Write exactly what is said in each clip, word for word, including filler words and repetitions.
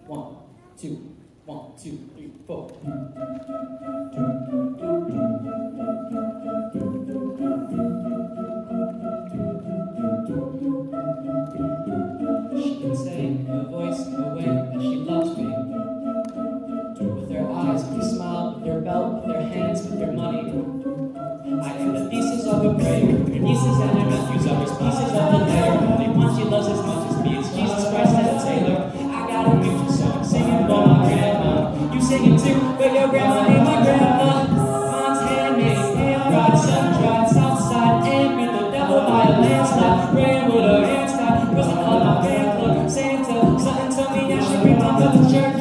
one, two, one, two, three, four. She can say in her voice, in her way, that she loves me. With her eyes, with her smile, with her belt, with her hands, with her money. I am the pieces of a prayer. Her nieces and her nephews are his pieces of the layer. Only one she loves as much as me. It's Jesus Christ and a Taylor. I got a future song singing for my grandma. You singing too, but your grandma ain't my grandma. Mom's handmade, hand-fried, sun-dried, south side, and beat the devil by a landslide. Praying with her hands tied, cause I called my fan club Santa. Something told me I should bring my mother to church.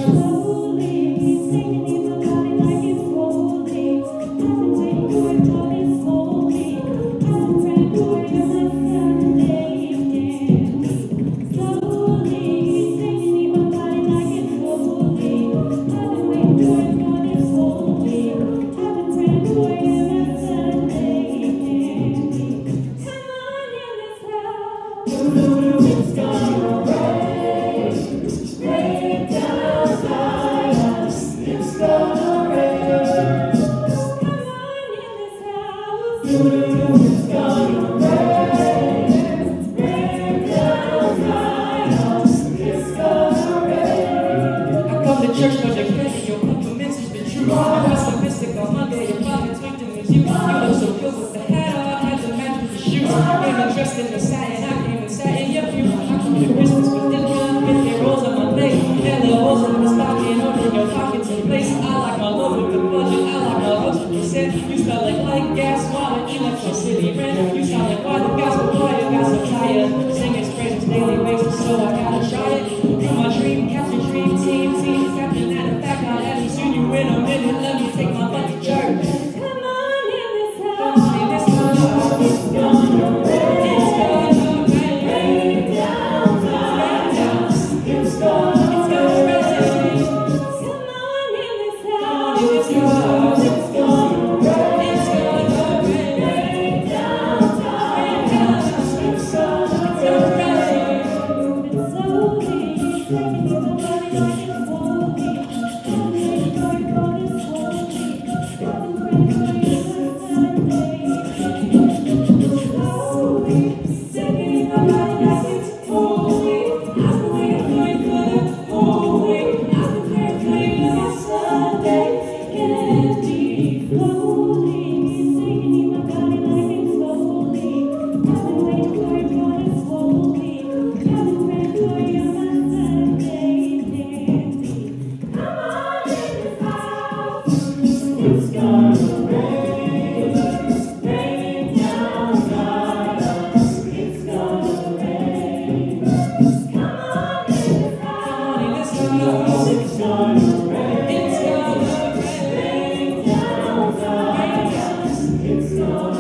It's gonna